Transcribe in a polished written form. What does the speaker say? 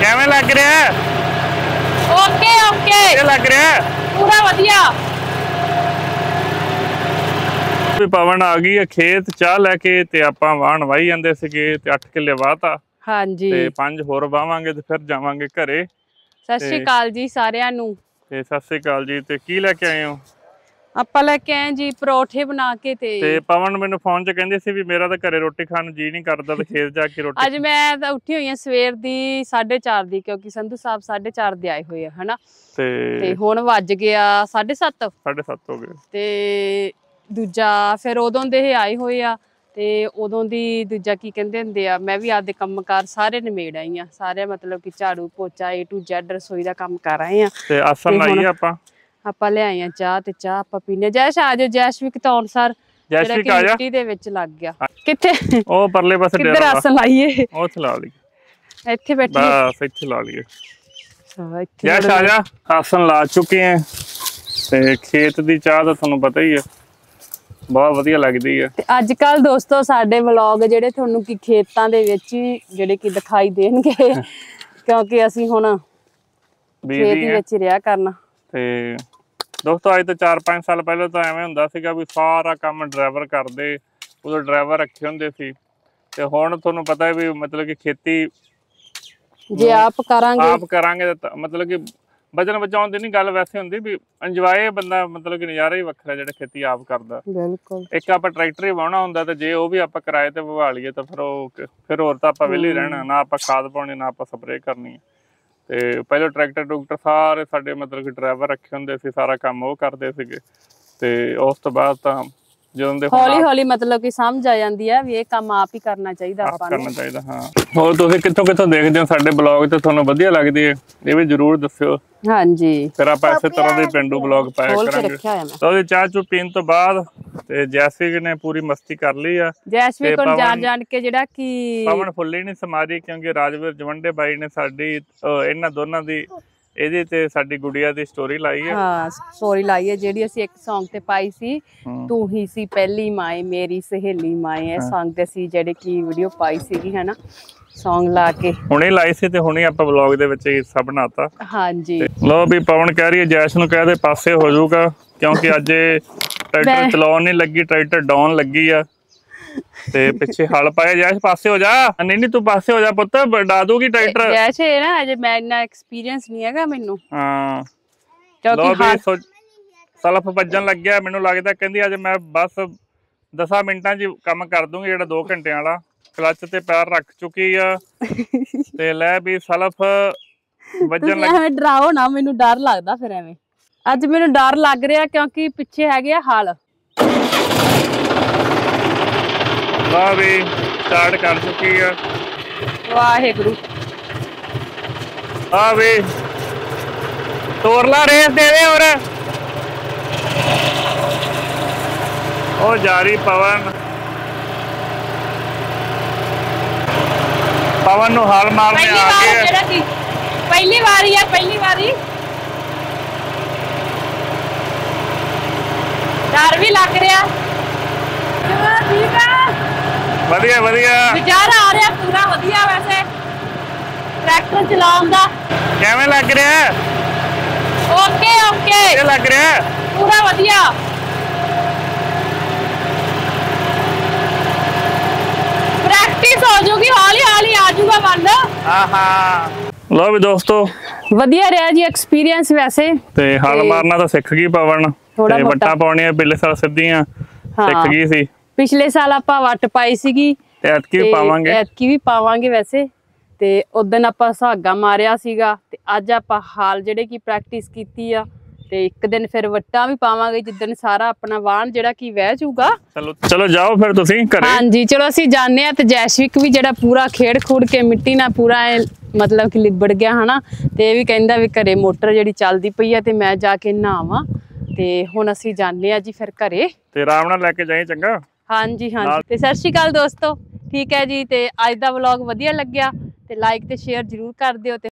ਕਿਵੇਂ ਲੱਗ ਰਿਹਾ? ओके ओके ਇਹ ਲੱਗ ਰਿਹਾ पूरा वधिया। ਵੀ ਪਵਨ ਆ ਗਈ ਹੈ ਖੇਤ ਚਾਹ ਲੈ ਕੇ ਤੇ ਆਪਾਂ ਵਾਹਣ ਵਾਹੀ ਜਾਂਦੇ ਸੀਗੇ ਤੇ 8 ਕਿੱਲੇ ਵਾਹਤਾ हाँ जी ਤੇ 5 ਹੋਰ ਵਾਵਾਂਗੇ ਤੇ ਫਿਰ ਜਾਵਾਂਗੇ ਘਰੇ। सत श्री अकाल जी सारिਆਂ ਨੂੰ। ਤੇ ਸਤਿ ਸ੍ਰੀ ਅਕਾਲ ਜੀ। ਤੇ ਕੀ ਲੈ ਕੇ ਆਏ ਹੋ? ਆਪਾਂ ਲੈ ਕੇ ਆਏ ਜੀ ਪਰੌਠੇ ਬਣਾ ਕੇ ਤੇ ਪਵਨ ਮੈਨੂੰ ਫੋਨ 'ਚ ਕਹਿੰਦੀ ਸੀ ਵੀ ਮੇਰਾ ਤਾਂ ਘਰੇ ਰੋਟੀ ਖਾਣ ਨੂੰ ਜੀ ਨਹੀਂ ਕਰਦਾ ਤੇ ਖੇਤ ਜਾ ਕੇ ਰੋਟੀ। ਅੱਜ ਮੈਂ ਤਾਂ ਉੱਠੀ ਹੋਈ ਆ ਸਵੇਰ ਦੀ 4:30 ਦੀ ਕਿਉਂਕਿ ਸੰਧੂ ਸਾਹਿਬ 4:30 ਦੇ ਆਏ ਹੋਏ ਆ ਹਨਾ ਤੇ ਹੁਣ ਵੱਜ ਗਿਆ 7:30 ਹੋ ਗਏ ਤੇ ਦੂਜਾ ਫਿਰ ਉਦੋਂ ਦੇ ਇਹ ਆਏ ਹੋਏ ਆ ਤੇ ਉਦੋਂ ਦੀ ਦੂਜਾ ਕੀ ਕਹਿੰਦੇ ਹੁੰਦੇ ਆ ਮੈਂ ਵੀ ਆਪਦੇ ਕੰਮਕਾਰ ਸਾਰੇ ਨਿਮੇੜ ਆਈ ਆ ਸਾਰੇ ਮਤਲਬ ਕਿ ਝਾੜੂ ਪੋਚਾ A to Z ਰਸੋਈ ਦਾ ਕੰਮ ਕਰ ਆਏ ਆ ਤੇ ਆਸਨ ਲਾਈਏ ਆਪਾਂ ਲੈ ਆਏ ਆ ਚਾਹ ਤੇ ਚਾਹ ਆਪਾਂ ਪੀਨੇ। ਜੈਸ਼ ਆ ਜਾਓ ਜੈਸ਼ਵਿਕ ਤਾਂ ਅਨਸਾਰ ਜੈਸ਼ਵਿਕ ਆ ਜਾ ਮਿੱਟੀ ਦੇ ਵਿੱਚ ਲੱਗ ਗਿਆ ਕਿੱਥੇ ਉਹ ਪਰਲੇ ਪਾਸੇ ਕਿੱਧਰ ਆਸਨ ਲਾਈਏ ਉਹ ਲਾ ਲਈ ਇੱਥੇ ਬੈਠੀ ਬਸ ਇੱਥੇ ਲਾ ਲਈਏ। ਇੱਥੇ ਜੈਸ਼ ਆ ਜਾ ਆਸਨ ਲਾ ਚੁੱਕੇ ਆ ਤੇ ਖੇਤ ਦੀ ਚਾਹ ਤਾਂ ਤੁਹਾਨੂੰ ਪਤਾ ਹੀ ਆ ਬਹੁਤ ਵਧੀਆ ਲੱਗਦੀ ਹੈ। ਤੇ ਅੱਜ ਕੱਲ ਦੋਸਤੋ ਸਾਡੇ ਵਲੌਗ ਜਿਹੜੇ ਤੁਹਾਨੂੰ ਕੀ ਖੇਤਾਂ ਦੇ ਵਿੱਚ ਹੀ ਜਿਹੜੇ ਕਿ ਦਿਖਾਈ ਦੇਣਗੇ ਕਿਉਂਕਿ ਅਸੀਂ ਹੁਣ ਖੇਤ ਦੇ ਵਿੱਚ ਰਿਹਾ ਕਰਨਾ। ਤੇ ਦੋਸਤੋ ਅੱਜ ਤੋਂ 4-5 ਸਾਲ ਪਹਿਲਾਂ ਤਾਂ ਐਵੇਂ ਹੁੰਦਾ ਸੀਗਾ ਵੀ ਸਾਰਾ ਕੰਮ ਡਰਾਈਵਰ ਕਰਦੇ ਉਦੋਂ ਡਰਾਈਵਰ ਰੱਖੇ ਹੁੰਦੇ ਸੀ ਤੇ ਹੁਣ ਤੁਹਾਨੂੰ ਪਤਾ ਹੈ ਵੀ ਮਤਲਬ ਕਿ ਖੇਤੀ ਜੇ ਆਪ ਕਰਾਂਗੇ ਤਾਂ ਮਤਲਬ ਕਿ ਵਜਨ ਬਚਾਉਣ ਦੀ ਨਹੀਂ ਗੱਲ ਵੈਸੇ ਹੁੰਦੀ ਵੀ ਇੰਜੋਏ ਬੰਦਾ ਮਤਲਬ ਕਿ ਨਜ਼ਾਰਾ ਹੀ ਵੱਖਰਾ ਜਿਹੜਾ ਖੇਤੀ ਆਪ ਕਰਦਾ। ਬਿਲਕੁਲ ਇੱਕ ਆਪਾਂ ਟਰੈਕਟਰ ਹੀ ਵਾਹਣਾ ਹੁੰਦਾ ਤੇ ਜੇ ਉਹ ਵੀ ਆਪਾਂ ਕਿਰਾਏ ਤੇ ਵਹਾ ਲਈਏ ਤਾਂ ਫਿਰ ਹੋਰ ਤਾਂ ਆਪਾਂ ਵਿਹਲੇ ਰਹਿਣਾ ਨਾ ਆਪਾਂ ਖਾਦ ਪਾਉਣੀ ਨਾ ਆਪਾਂ ਸਪਰੇਅ ਕਰਨੀ। ਤੇ ਪਹਿਲਾਂ ਟਰੈਕਟਰ ਸਾਰੇ ਸਾਡੇ ਮਤਲਬ ਕਿ ਡਰਾਈਵਰ ਰੱਖੇ ਹੁੰਦੇ ਸੀ ਸਾਰਾ ਕੰਮ ਉਹ ਕਰਦੇ ਸੀਗੇ ਤੇ ਉਸ ਤੋਂ ਬਾਅਦ ਤਾਂ ਜਦੋਂ ਦੇ ਹੌਲੀ ਹੌਲੀ ਮਤਲਬ ਕਿ ਸਮਝ ਆ ਜਾਂਦੀ ਹੈ ਵੀ ਇਹ ਕੰਮ ਆਪ ਹੀ ਕਰਨਾ ਚਾਹੀਦਾ ਆਪਾਂ ਨੂੰ। ਕਰਨਾ ਚਾਹੀਦਾ ਹਾਂ। ਹੋਰ ਤੁਸੀਂ ਕਿੱਥੋਂ ਦੇਖਦੇ ਹੋ ਸਾਡੇ ਬਲੌਗ ਤੇ ਤੁਹਾਨੂੰ ਵਧੀਆ ਲੱਗਦੀ ਹੈ ਇਹ ਵੀ ਜਰੂਰ ਦੱਸਿਓ। ਹਾਂਜੀ ਫਿਰ ਆਪਾਂ ਇਸੇ ਤਰ੍ਹਾਂ ਦੇ ਪਿੰਡੂ ਬਲੌਗ ਪਾਇਆ ਕਰਾਂਗੇ। ਤਾਂ ਉਹਦੇ ਚਾਹ ਚੂ ਪੀਣ ਤੋਂ ਬਾਅਦ ਤੇ ਜੈਸਵਿਕ ਨੇ ਪੂਰੀ ਮਸਤੀ ਕਰ ਲਈ ਆ। ਜੈਸਵਿਕ ਨੂੰ ਜਾਣ ਕੇ ਜਿਹੜਾ ਕਿ ਪਵਨ ਫੁੱਲੀ ਨਹੀਂ ਸਮਾਰੀ ਕਿਉਂਕਿ ਰਾਜਵੀਰ ਜਵੰਡੇ ਬਾਈ ਨੇ ਸਾਡੀ ਇਹਨਾਂ ਦੋਨਾਂ ਦੀ ਇਹਦੇ ਤੇ ਸਾਡੀ ਗੁੜੀਆ ਦੀ ਸਟੋਰੀ ਲਾਈ ਹੈ। ਹਾਂ ਸਟੋਰੀ ਲਾਈ ਹੈ ਜਿਹੜੀ ਅਸੀਂ ਇੱਕ Song ਤੇ ਪਾਈ ਸੀ ਤੂੰ ਹੀ ਸੀ ਪਹਿਲੀ ਮਾਏ ਮੇਰੀ ਸਹੇਲੀ ਮਾਏ। ਇਹ Song ਤੇ ਅਸੀਂ ਜਿਹੜੇ ਕੀ ਵੀਡੀਓ ਪਾਈ ਸੀਗੀ ਹਨਾ Song ਲਾ ਕੇ ਹੁਣੇ ਲਾਈ ਸੀ ਤੇ ਹੁਣੇ ਆਪਾਂ ਵਲੌਗ ਦੇ ਵਿੱਚ ਹਿੱਸਾ ਬਣਾਤਾ। ਹਾਂਜੀ ਲੋ ਵੀ ਪਵਨ ਕਹਿ ਰਹੀ ਹੈ ਜੈਸ਼ ਨੂੰ ਕਹਿ ਦੇ ਪਾਸੇ ਹੋ ਜਾਊਗਾ ਕਿਉਂਕਿ ਅੱਜ ਟਰੈਕਟਰ ਚਲਾਉਣ ਨਹੀਂ ਲੱਗੀ ਟਰੈਕਟਰ ਡਾਊਨ ਲੱਗੀ ਆ ਤੇ ਪਿੱਛੇ ਹਲ ਪਾਇਆ। ਜੈਸ਼ ਪਾਸੇ ਹੋ ਜਾ। ਨਹੀਂ ਤੂੰ ਪਾਸੇ ਹੋ ਜਾ ਪੁੱਤ ਡਾ ਦੂਗੀ ਟਰੈਕਟਰ। ਜੈਸ਼ ਹੈ ਨਾ ਅਜੇ ਮੈਂ ਇੰਨਾ ਐਕਸਪੀਰੀਅੰਸ ਨਹੀਂ ਹੈਗਾ ਮੈਨੂੰ। ਹਾਂ ਕਿਉਂਕਿ ਸਲਫ ਵੱਜਣ ਲੱਗਿਆ ਮੈਨੂੰ ਲੱਗਦਾ ਕਹਿੰਦੀ ਅੱਜ ਮੈਂ ਬਸ 10 ਮਿੰਟਾਂ 'ਚ ਕੰਮ ਕਰ ਦੂੰਗੀ ਜਿਹੜਾ 2 ਘੰਟਿਆਂ ਵਾਲਾ। ਕਲੱਚ ਤੇ ਪੈਰ ਰੱਖ ਚੁੱਕੀ ਆ ਤੇ ਲੈ ਵੀ ਸਲਫ ਵੱਜਣ ਲੱਗ। ਐਵੇਂ ਡਰਾਓ ਨਾ ਮੈਨੂੰ ਡਰ ਲੱਗਦਾ ਫਿਰ ਐਵੇਂ। ਅੱਜ ਮੈਨੂੰ ਡਰ ਲੱਗ ਰਿਹਾ ਕਿਉਂਕਿ ਪਿੱਛੇ ਹੈਗੇ ਆ ਹਲ। ਵਾਹ ਵੀ ਸਟਾਰਟ ਕਰ ਚੁੱਕੀ ਆ। ਵਾਹਿਗੁਰੂ ਆ ਵੀ ਤੋਰ ਲਾ ਰੇਸ ਦੇ ਦੇ ਹੋਰ ਉਹ ਜਾਰੀ ਪਵਨ ਨੂੰ ਹਾਲ ਮਾਰਨੇ ਆ ਗਏ। ਪਹਿਲੀ ਵਾਰੀ ਆ ਪਹਿਲੀ ਵਾਰੀ ਡਰ ਵੀ ਲੱਗ ਰਿਹਾ। ਠੀਕ ਆ ਵਧੀਆ ਨਜ਼ਾਰਾ ਆ ਰਿਹਾ ਪੂਰਾ ਵਧੀਆ। ਵੈਸੇ ਟਰੈਕਟਰ ਚਲਾਉਣ ਦਾ ਕਿਵੇਂ ਲੱਗ ਰਿਹਾ? ਓਕੇ ਇਹ ਲੱਗ ਰਿਹਾ ਪੂਰਾ ਵਧੀਆ। ਪ੍ਰੈਕਟਿਸ ਹੋ ਜੂਗੀ ਹੌਲੀ ਆ ਜੂਗਾ ਬੰਦ। ਆਹਾ ਲੋ ਵੀ ਦੋਸਤੋ ਵਧੀਆ ਰਿਹਾ ਜੀ ਐਕਸਪੀਰੀਅੰਸ ਵੈਸੇ। ਤੇ ਹਲ ਮਾਰਨਾ ਤਾਂ ਸਿੱਖ ਗਈ ਪਵਨ ਤੇ ਵੱਟਾਂ ਪਾਉਣੀਆਂ ਪਿਛਲੇ ਸਾਲ ਸਿੱਧੀਆਂ ਸਿੱਖ ਗਈ ਸੀ। ਪਿਛਲੇ ਸਾਲ ਆਪਾਂ ਵੱਟ ਪਾਈ ਸੀਗੀ ਤੇ ਐਤਕੀ ਵੀ ਪਾਵਾਂਗੇ ਵੈਸੇ। ਤੇ ਉਦੋਂ ਆਪਾਂ ਸੁਹਾਗਾ ਮਾਰਿਆ ਸੀਗਾ ਤੇ ਅੱਜ ਆਪਾਂ ਹਾਲ ਜਿਹੜੇ ਕੀ ਪ੍ਰੈਕਟਿਸ ਕੀਤੀ ਆ ਤੇ ਇੱਕ ਦਿਨ ਫਿਰ ਵੱਟਾਂ ਵੀ ਪਾਵਾਂਗੇ ਜਿੱਦਣ ਸਾਰਾ ਆਪਣਾ ਵਾਹਣ ਜਿਹੜਾ ਕੀ ਵਹਿ ਜਾਊਗਾ। ਚਲੋ ਜਾਓ ਫਿਰ ਤੁਸੀਂ ਘਰੇ। ਹਾਂਜੀ ਚਲੋ ਅਸੀਂ ਜਾਣੇ ਆ। ਤੇ ਜੈਸ਼ਵਿਕ ਵੀ ਜਿਹੜਾ ਪੂਰਾ ਖੇਡ ਕੇ ਮਿੱਟੀ ਨਾਲ ਪੂਰਾ ਮਤਲਬ ਕਿ ਲਿਬੜ ਗਿਆ ਹਨਾ ਤੇ ਇਹ ਵੀ ਕਹਿੰਦਾ ਵੀ ਘਰੇ ਮੋਟਰ ਜਿਹੜੀ ਚੱਲਦੀ ਪਈ ਆ ਤੇ ਮੈਂ ਜਾ ਕੇ ਨਹਾਵਾਂ। ਤੇ ਹੁਣ ਅਸੀਂ ਜਾਣੇ ਆ ਜੀ ਫਿਰ ਘਰੇ ਤੇ ਆਰਾਮ ਨਾਲ ਲੈ ਕੇ ਜਾਈਂ ਚੰਗਾ। ਹਾਂਜੀ ਤੇ ਸਤਿ ਸ਼੍ਰੀ ਅਕਾਲ ਦੋਸਤੋ। ਠੀਕ ਹੈ ਜੀ ਤੇ ਅੱਜ ਦਾ ਵਲੌਗ ਵਧੀਆ ਲੱਗਿਆ ਤੇ ਲਾਈਕ ਤੇ ਸ਼ੇਅਰ ਜ਼ਰੂਰ ਕਰ ਦਿਓ। ਤੇ